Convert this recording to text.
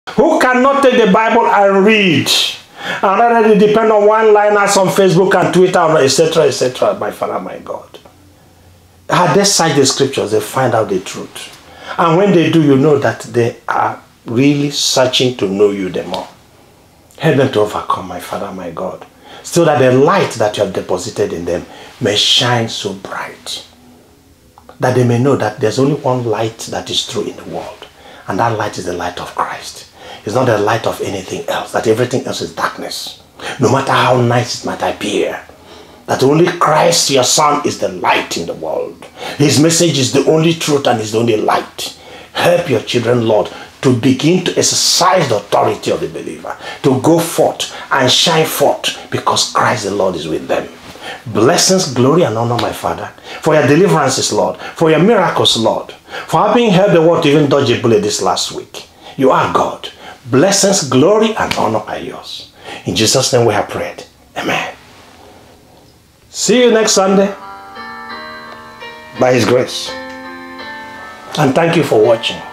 who cannot take the Bible and read, and rather they depend on one-liners on Facebook and Twitter, etc., etc., my Father, my God. As they cite the scriptures, they find out the truth. And when they do, you know that they are really searching to know you the more. Help them to overcome, my Father, my God, so that the light that you have deposited in them may shine so bright, that they may know that there's only one light that is true in the world, and that light is the light of Christ. It's not the light of anything else, that everything else is darkness. No matter how nice it might appear, that only Christ, your Son, is the light in the world. His message is the only truth and is the only light. Help your children, Lord, to begin to exercise the authority of the believer, to go forth and shine forth, because Christ the Lord is with them. Blessings, glory, and honor, my Father, for your deliverances, Lord, for your miracles, Lord, for having helped the world to even dodge a bullet this last week. You are God. Blessings, glory, and honor are yours. In Jesus' name we have prayed. Amen. See you next Sunday by His grace. And thank you for watching.